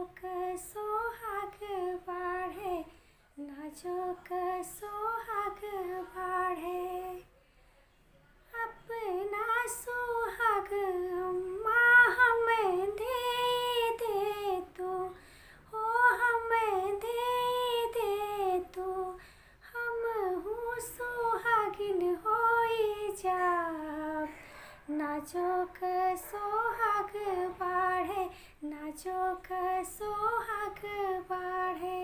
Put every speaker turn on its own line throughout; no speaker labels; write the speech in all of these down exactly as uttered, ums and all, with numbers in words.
नाजुक सोहाग बाढ़े, नाजुक सोहाग बाढ़े। अपना सोहाग अम्मा हमें दे दे तो, हो हमें दे दे तो, हम हूँ सोहागिन होई जाब। नाजुक सोहाग बाढ़े, नाजुक सोहाग बाढ़े।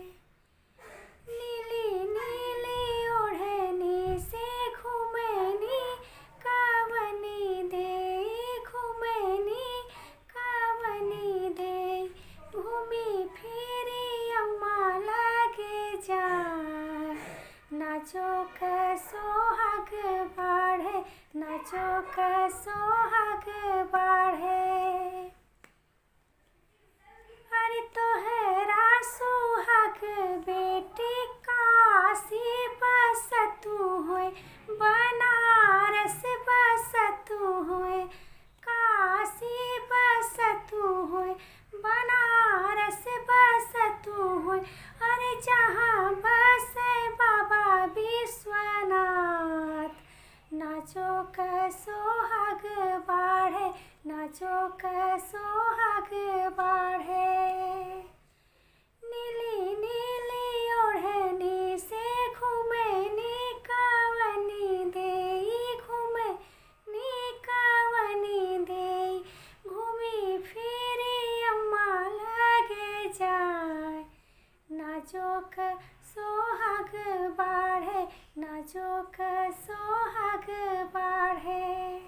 नीली नीली ओढ़नी से घूमनी कावनी दे, घूमनी कावनी दे। घूमी फिरी अम्मा लगे जाए। नाजुक सोहाग बाढ़े, नाजुक सोहाग बाढ़े। अरे तोहरा सोहाग बेटी काशी बसतु होए, बनारस बसतु होए। काशी बसतु होए, बनारस बसतु होए। अरे जहाँ बसे बाबा विश्वनाथ। नाजुक सोहाग बाढ़े, नाजुक सोहाग बाढ़े। नीली नीली ओढ़नी से घूमनी कावनी दे, घूमनी कावनी दे। घूमी फिरी अम्मा लगे जाए। नाजुक सोहाग बाढ़े, नाजुक सोहाग बाढ़े।